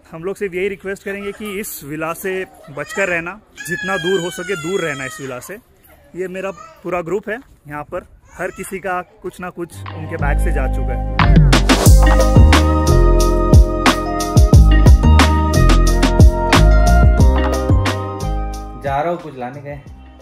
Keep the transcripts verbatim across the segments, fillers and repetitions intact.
हम लोग सिर्फ यही रिक्वेस्ट करेंगे कि इस विला से बचकर रहना, जितना दूर हो सके दूर रहना इस विला से। ये मेरा पूरा ग्रुप है, यहाँ पर हर किसी का कुछ ना कुछ उनके बैग से जा चुका है। जा रहा हूँ, कुछ लाने गए?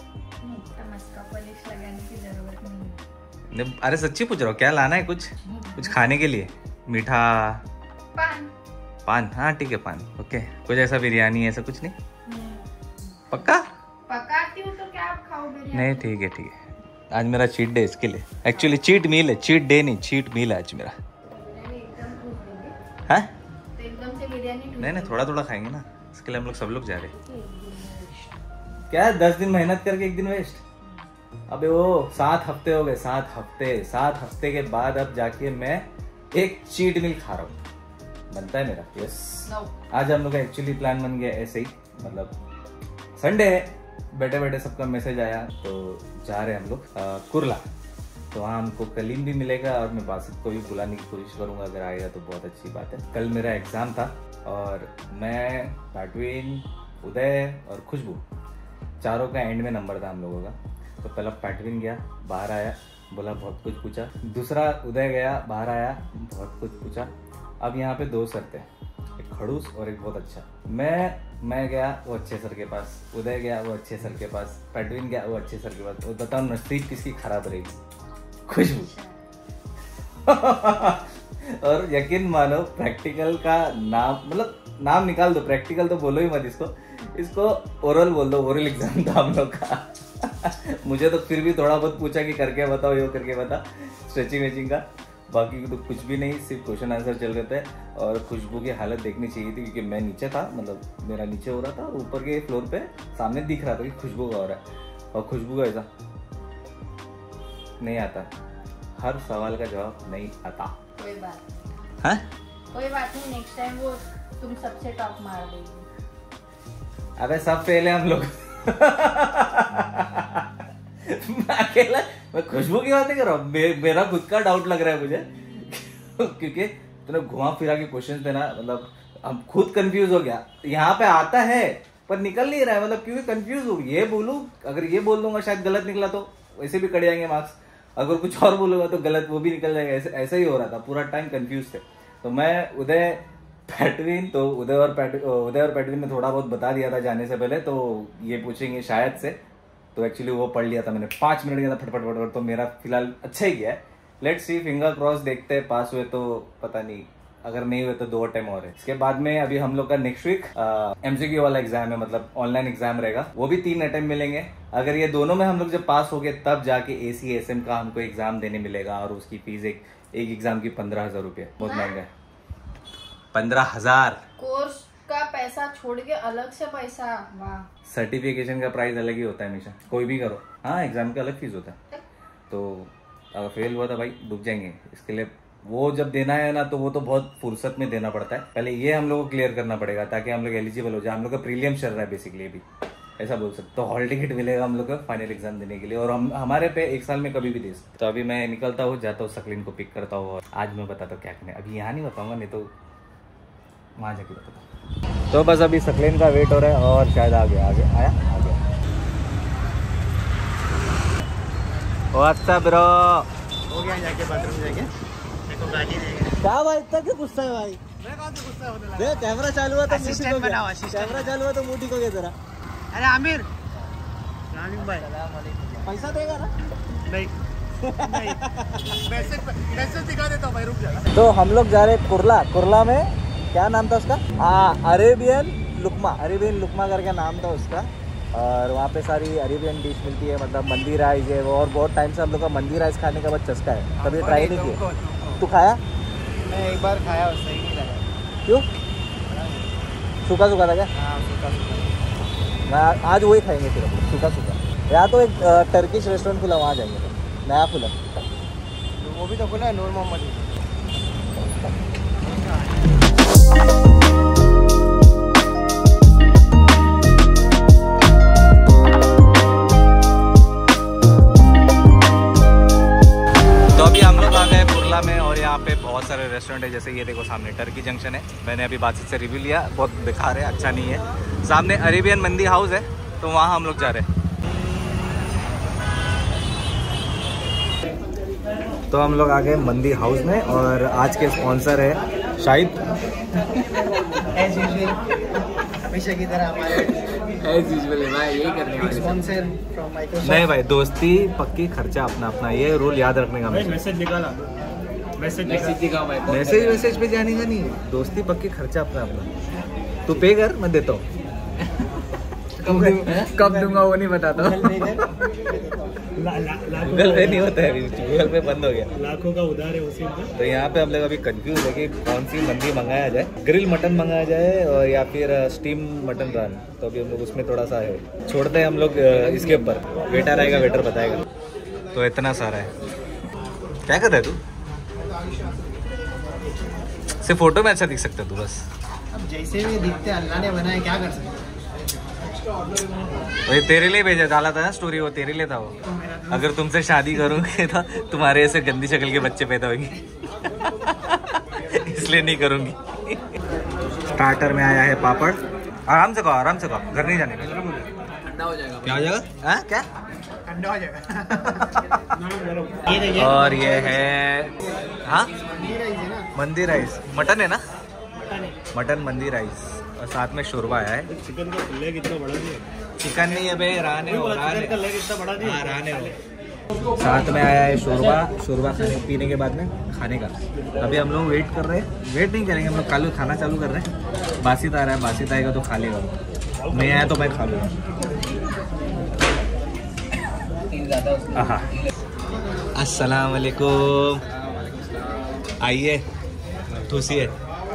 पॉलिश लगाने की जरूरत नहीं है। अरे सच्ची पूछ रहा हूँ, क्या लाना है? कुछ कुछ खाने के लिए? मीठा? पान। पान? हाँ ठीक है, पान ओके। कुछ ऐसा बिरयानी ऐसा कुछ नहीं? पक्का? पकाती हूँ तो क्या आप खाओ बिरयानी? नहीं ठीक है ठीक है। आज मेरा चीट डे इसके लिए, एक्चुअली चीट मील है, चीट डे नहीं, चीट मील है आज मेरा। हाँ तो एकदम से बिरयानी नहीं नहीं, थोड़ा थोड़ा खाएंगे ना, इसके लिए हम लोग सब लोग जा रहे हैं। क्या दस दिन मेहनत करके एक दिन वेस्ट? अबे वो सात हफ्ते हो गए, सात हफ्ते सात हफ्ते के बाद अब जाके मैं एक चीट मील खा रहा हूँ। बनता है मेरा? यस। no. आज हम लोग का एक्चुअली प्लान बन गया ऐसे ही, मतलब संडे है, बैठे बैठे सबका मैसेज आया तो जा रहे हैं हम लोग कुर्ला। तो वहाँ हमको कलीम भी मिलेगा और मैं बासित को भी बुलाने की कोशिश करूंगा, अगर आएगा तो बहुत अच्छी बात है। कल मेरा एग्जाम था और मैं, पैटविन, उदय और खुशबू चारों का एंड में नंबर था हम लोगों का। तो पहला पैटविन गया, बाहर आया, बोला बहुत कुछ पूछा। दूसरा उदय गया, बाहर आया, बहुत कुछ पूछा। अब यहाँ पे दो सर थे, एक खड़ूस और एक बहुत अच्छा। मैं मैं गया वो अच्छे सर के पास, उदय गया वो अच्छे सर के पास, पैटविन गया वो अच्छे सर के पास। वो बताओ नसीब किसकी खराब रहेगी? खुशबू। और यकीन मानो प्रैक्टिकल का नाम, मतलब नाम निकाल दो, प्रैक्टिकल तो बोलो ही मत इसको, इसको ओरल बोल दो। ओरल एग्जाम था हम लोग का। मुझे तो फिर भी थोड़ा बहुत पूछा कि करके बताओ, यो करके बता, स्ट्रेचिंग वेचिंग का। बाकी तो कुछ भी नहीं, सिर्फ क्वेश्चन आंसर चल रहे थे। और खुशबू की हालत देखनी चाहिए थी क्योंकि मैं नीचे था, मतलब मेरा नीचे हो रहा था और ऊपर के फ्लोर पे सामने दिख रहा था कि खुशबू का हो रहा है। और खुशबू का ऐसा नहीं आता, हर सवाल का जवाब नहीं आता। कोई बात नहीं, हाँ कोई बात नहीं, नेक्स्ट टाइम वो तुम सबसे टॉप मार देगी। अबे सब फेल है हम लोग। मैं अकेला, मैं खुशबू की बातें कर रहा हूँ, मे, मेरा खुद का डाउट लग रहा है मुझे। क्योंकि तूने घुमा फिरा के क्वेश्चन देना, मतलब हम खुद कंफ्यूज हो गया। यहाँ पे आता है पर निकल नहीं रहा है, मतलब क्योंकि कंफ्यूज हो। ये बोलूं, अगर ये बोल दूंगा शायद गलत निकला तो वैसे भी कट जाएंगे मार्क्स, अगर कुछ और बोलूंगा तो गलत वो भी निकल जाएगा। ऐसे ऐसा ही हो रहा था, पूरा टाइम कंफ्यूज थे। तो मैं उदय पैटविन, तो उदय और पैट उदय और पैटविन ने थोड़ा बहुत बता दिया था जाने से पहले, तो ये पूछेंगे शायद से, तो एक्चुअली वो पढ़ लिया था मैंने, पांच मिनट के अंदर फटफट फटफट। तो मेरा फिलहाल अच्छा ही गया है, लेट्स सी, फिंगर क्रॉस, देखते हैं। पास हुए तो पता नहीं, अगर नहीं हुए तो दो टाइम और है। इसके बाद में अभी हम लोग का नेक्स्ट वीक एमसीक्यू वाला एग्जाम है, मतलब ऑनलाइन एग्जाम रहेगा, वो भी तीन अटेम्प्ट मिलेंगे। अगर ये दोनों में हम लोग जब पास हो गए तब जाके एसी एसएम का हमको एग्जाम देने मिलेगा, और उसकी फीस एक एक एग्जाम की पंद्रह हजार रुपये, बहुत महंगा है। पंद्रह हजार कोर्स का पैसा छोड़ के अलग से पैसा। वाह। सर्टिफिकेशन का प्राइस अलग ही होता है हमेशा, कोई भी करो। हाँ, एग्जाम का अलग फीस होता है। तो अगर फेल हुआ तो भाई डूब जाएंगे। इसके लिए वो जब देना है ना, तो वो तो बहुत फुर्सत में देना पड़ता है। पहले ये हम लोग को क्लियर करना पड़ेगा ताकि हम लोग एलिजिबल हो जाए। हम लोग का प्रीलियम चल रहा है बेसिकली अभी, ऐसा बोल सकते। तो हॉल टिकट मिलेगा हम लोग को फाइनल एग्जाम देने के लिए, और हम हमारे पे एक साल में कभी भी दे सकते। तो अभी मैं निकलता हूँ, जाता हूँ, सकलीन को पिक करता हूँ, और आज मैं बताता हूँ क्या करना है। अभी यहाँ नहीं बताऊंगा, नहीं तो वहाँ जाके बताता। तो बस अभी सकलीन का वेट हो रहा है, और शायद आ गया, आ गया, आया आ गया। व्हाट्सअप ब्रो, हो गया, जाके बाथरूम जाके देखो गाली देगा। क्या भाई, इतना क्यों गुस्सा है भाई? मैं कौन सा गुस्सा होने लगा? देख कैमरा चालू हुआ तो मुंह असिस्टेंट ठीक हो गया। बनाओ, असिस्टेंट कैमरा चालू हुआ तो मुंह ठीक हो गया तेरा। अरे आमिर, रानिंग भाई पैसा देगा ना? नहीं नहीं, मैसेज मैसेज दिखा देता हूँ भाई, रुक जा। तो हम लोग जा रहे हैं कुर्ला। कुर्ला में क्या नाम था उसका? आ, अरेबियन लुकमा, अरेबियन लुकमा करके नाम था उसका। और वहाँ पे सारी अरेबियन डिश मिलती है, मतलब मंदी राइस है वो। और बहुत टाइम से हम लोग का मंदी राइस खाने का बहुत चस्का है, कभी ट्राई नहीं किया। तू खाया? मैं एक बार खाया, सही नहीं लगा। क्यों? सूखा सूखा था क्या? हाँ, सूखा सूखा। मैं आज वही खाएंगे फिर, सूखा सूखा। या तो एक टर्किश रेस्टोरेंट खुला, वहाँ जाएंगे, तो नया खुला। वो भी तो खुला है, नूर मोहम्मद। रेस्टोरेंट है। जैसे ये देखो सामने टर्की जंक्शन है, मैंने अभी बातचीत से रिव्यू लिया, बहुत बेकार है, अच्छा नहीं है। सामने अरेबियन मंदी हाउस है, तो वहाँ हम लोग जा रहे हैं। तो हम लोग आ गए मंदी हाउस में और आज के स्पॉन्सर है शाहिद। हमेशा की तरह हमारे एज यूजुअल भाई यही करने वाले स्पॉन्सर फ्रॉम माइक्रोसॉफ्ट। नहीं भाई, दोस्ती पक्की, खर्चा अपना अपना, ये रूल याद रखने का। मैसेज निकाला, मैसेज मैसेज मैसेज पे जाने का नहीं, दोस्ती पक्की, खर्चा अपना अपना। तू पे कर, मैं देता हूँ। कब दूंगा वो नहीं बताता हूँ। गूगल पे नहीं होता है अभी, गूगल पे बंद हो गया, लाखों का उधार है उसी में। तो यहाँ पे हम लोग अभी कंफ्यूज है कि कौन सी मंदी मंगाया जाए, ग्रिल मटन मंगाया जाए और या फिर स्टीम मटन रान। तो अभी हम लोग उसमें थोड़ा सा है, छोड़ते हैं हम लोग इसके ऊपर, वेटर आएगा, वेटर बताएगा। तो इतना सारा है, क्या कर रहा है तू? सिर्फ फोटो में अच्छा दिख सकता है तू बस। अब जैसे भी दिखते अल्लाह ने बनाया, क्या कर सकते। वही तेरे लिए भेजा, डाला था ना स्टोरी, वो तेरे लिए था वो। अगर तुमसे शादी करूंगी तो तुम्हारे ऐसे गंदी शक्ल के बच्चे पैदा होंगे, इसलिए नहीं करूंगी। स्टार्टर में आया है पापड़, आराम से खाओ, आराम से खाओ, घर नहीं जाने का। ठंडा हो जाएगा। क्या हो जाएगा? हाँ क्या? ठंडा हो जाएगा। और ये है हाँ मंदी राइस, मटन है ना, मटन मंदी राइस, और साथ में शोरबा आया है। चिकन का लेग इतना बड़ा नहीं है, चिकन नहीं है बे, रान है, रान का लेग इतना बड़ा नहीं है, रान है। साथ में आया है शोरबा, शोरबा खाने पीने के बाद में खाने का। अभी हम लोग वेट कर रहे हैं, वेट नहीं करेंगे हम लोग, कालू खाना चालू कर रहे हैं। बासित आ रहा है, बासित आएगा तो खा लेगा, नहीं आया तो मैं खा लूँगा। हाँ, अस्सलाम वालेकुम, आइए ठूसिए।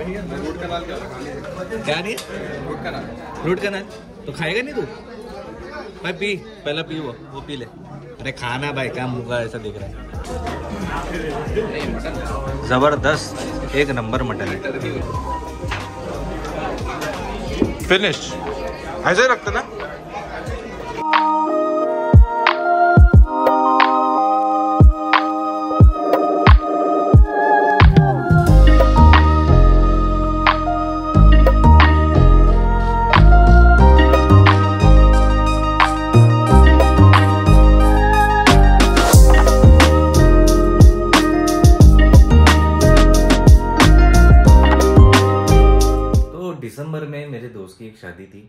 क्या नहीं है? फ्रूट का नान तो खाएगा नहीं तू भाई? पी, पहला पी, वो वो पी ले। अरे खाना भाई, क्या मुँह का ऐसा दिख रहा है। जबरदस्त, एक नंबर मटन है। फिनिश ऐसे ही रखते ना। दिसंबर में मेरे दोस्त की एक शादी थी,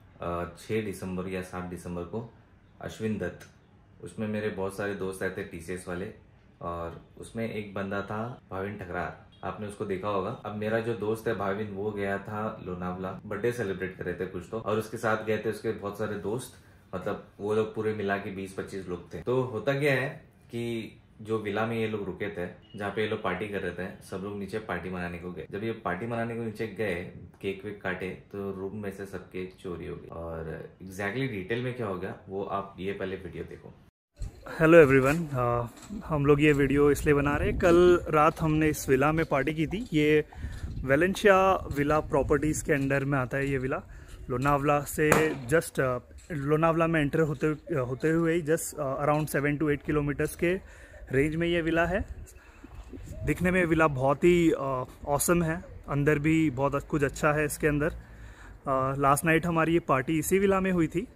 छः दिसंबर या सात दिसंबर को, अश्विन दत्त। उसमें मेरे बहुत सारे दोस्त आए थे टीसीएस वाले, और उसमें एक बंदा था भाविन ठकरार, आपने उसको देखा होगा। अब मेरा जो दोस्त है भाविन, वो गया था लोनावला, बर्थडे सेलिब्रेट कर रहे थे कुछ तो, और उसके साथ गए थे उसके बहुत सारे दोस्त, मतलब वो लोग पूरे मिला के बीस पच्चीस लोग थे। तो होता क्या है कि जो विला में ये लोग रुके थे, जहाँ पे ये लोग पार्टी कर रहे थे, सब लोग नीचे पार्टी मनाने को गए। जब ये पार्टी मनाने को नीचे गए, केक वेक काटे, तो रूम में से सब केक चोरी हो गई। और एग्जैक्टली डिटेल में क्या हो गया वो आप ये पहले वीडियो देखो। हेलो एवरीवन, हम लोग ये वीडियो इसलिए बना रहे हैं, कल रात हमने इस विला में पार्टी की थी। ये वेलेंशिया विला प्रॉपर्टीज़ के अंडर में आता है ये विला। लोनावला से जस्ट लोनावला में एंटर होते होते हुए ही just around seven to eight kilometres के रेंज में ये विला है। दिखने में विला बहुत ही ऑसम है, अंदर भी बहुत कुछ अच्छा है इसके अंदर। लास्ट नाइट हमारी ये पार्टी इसी विला में हुई थी,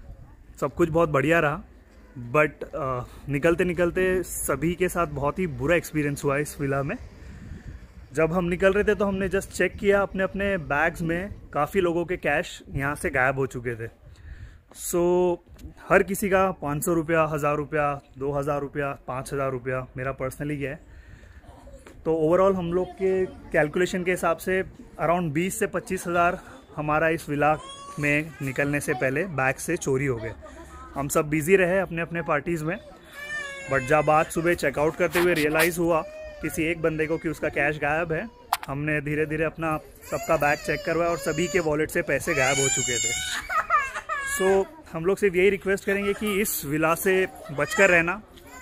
सब कुछ बहुत बढ़िया रहा, बट निकलते निकलते सभी के साथ बहुत ही बुरा एक्सपीरियंस हुआ इस विला में। जब हम निकल रहे थे तो हमने जस्ट चेक किया अपने अपने बैग्स में, काफ़ी लोगों के कैश यहाँ से गायब हो चुके थे। सो so, हर किसी का पाँच सौ रुपया, हज़ार रुपया, दो हज़ार रुपया, पाँच हज़ार रुपया मेरा पर्सनली गया है। तो ओवरऑल हम लोग के कैलकुलेशन के हिसाब से अराउंड बीस से पच्चीस हज़ार हमारा इस विला में निकलने से पहले बैग से चोरी हो गए। हम सब बिज़ी रहे अपने अपने पार्टीज़ में, बट जब आज सुबह चेकआउट करते हुए रियलाइज़ हुआ किसी एक बंदे को कि उसका कैश गायब है, हमने धीरे धीरे अपना सबका बैग चेक करवाया और सभी के वॉलेट से पैसे गायब हो चुके थे। सो so, हम लोग सिर्फ यही रिक्वेस्ट करेंगे कि इस विला से बचकर रहना,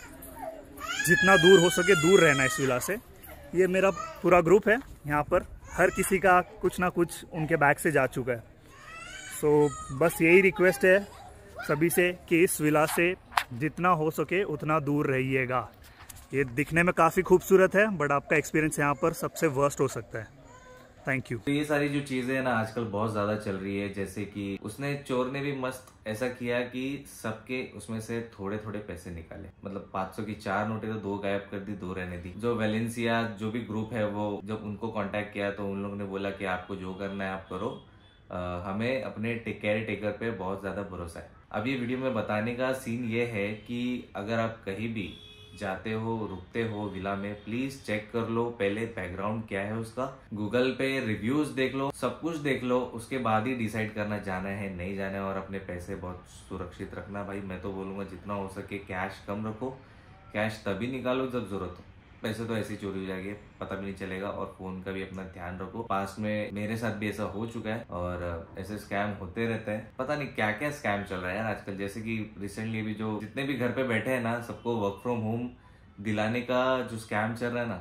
जितना दूर हो सके दूर रहना इस विला से। ये मेरा पूरा ग्रुप है, यहाँ पर हर किसी का कुछ ना कुछ उनके बैग से जा चुका है। सो so, बस यही रिक्वेस्ट है सभी से कि इस विला से जितना हो सके उतना दूर रहिएगा। ये दिखने में काफ़ी खूबसूरत है बट आपका एक्सपीरियंस यहाँ पर सबसे वर्स्ट हो सकता है। Thank you. तो ये सारी जो चीजें है ना आजकल बहुत ज्यादा चल रही है, जैसे कि उसने चोर ने भी मस्त ऐसा किया कि सबके उसमें से थोड़े थोड़े पैसे निकाले, मतलब पाँच सौ की चार नोटें तो दो गायब कर दी, दो रहने दी। जो वेलेंसिया जो भी ग्रुप है वो जब उनको कांटेक्ट किया तो उन लोगों ने बोला कि आपको जो करना है आप करो, आ, हमें अपने केयर टेकर पे बहुत ज्यादा भरोसा है। अब ये वीडियो में बताने का सीन ये है कि अगर आप कहीं भी जाते हो, रुकते हो विला में, प्लीज चेक कर लो पहले बैकग्राउंड क्या है उसका, गूगल पे रिव्यूज देख लो, सब कुछ देख लो, उसके बाद ही डिसाइड करना जाना है नहीं जाना है। और अपने पैसे बहुत सुरक्षित रखना भाई, मैं तो बोलूंगा जितना हो सके कैश कम रखो, कैश तभी निकालो जब जरूरत हो, पैसे तो ऐसी चोरी हो जाएगी पता भी नहीं चलेगा। और फोन का भी अपना ध्यान रखो, पास में मेरे साथ भी ऐसा हो चुका है और ऐसे स्कैम होते रहते हैं, पता नहीं क्या क्या स्कैम चल रहा है यार आजकल। जैसे कि रिसेंटली भी जो जितने भी घर पे बैठे हैं ना, सबको वर्क फ्रॉम होम दिलाने का जो स्कैम चल रहा है ना,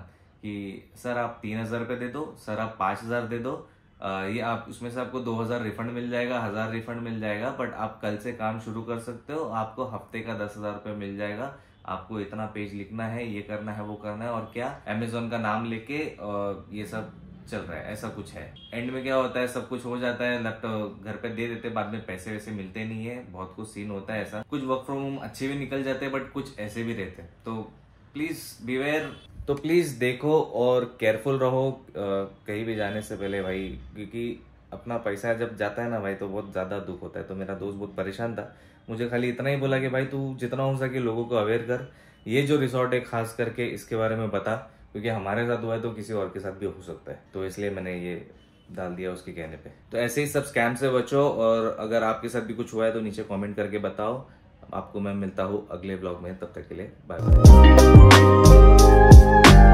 कि सर आप तीन हजार रुपये दे दो, सर आप पाँच हजार दे दो, आ, ये आप उसमें से आपको दो हजार रिफंड मिल जाएगा, हजार रिफंड मिल जाएगा, बट आप कल से काम शुरू कर सकते हो, आपको हफ्ते का दस हजार रुपये मिल जाएगा, आपको इतना पेज लिखना है, ये करना है, वो करना है। और क्या अमेजोन का नाम लेके ये सब चल रहा है, ऐसा कुछ है। एंड में क्या होता है, सब कुछ हो जाता है, लैपटॉप घर पे दे देते, बाद में पैसे वैसे मिलते नहीं है, बहुत कुछ सीन होता है ऐसा। कुछ वर्क फ्रॉम होम अच्छे भी निकल जाते हैं बट कुछ ऐसे भी रहते हैं, तो प्लीज बीवेयर। तो प्लीज देखो और केयरफुल रहो कहीं भी जाने से पहले भाई, क्योंकि अपना पैसा जब जाता है ना भाई तो बहुत ज्यादा दुख होता है। तो मेरा दोस्त बहुत परेशान था, मुझे खाली इतना ही बोला कि भाई तू जितना हो सके लोगों को अवेयर कर, ये जो रिसोर्ट है खास करके इसके बारे में बता, क्योंकि हमारे साथ हुआ है तो किसी और के साथ भी हो सकता है, तो इसलिए मैंने ये डाल दिया उसके कहने पे। तो ऐसे ही सब स्कैम से बचो, और अगर आपके साथ भी कुछ हुआ है तो नीचे कमेंट करके बताओ। आपको मैं मिलता हूँ अगले ब्लॉग में, तब तक के लिए बाय बाय।